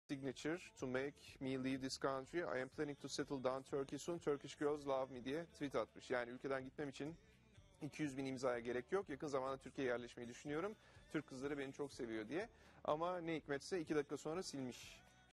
signature to make me leave this country. I am planning to settle down Turkey soon. Turkish girls love me diye tweet atmış. Yani ülkeden gitmem için 200 bin imzaya gerek yok. Yakın zamanda Türkiye'ye yerleşmeyi düşünüyorum. Türk kızları beni çok seviyor diye. Ama ne hikmetse 2 dakika sonra silmiş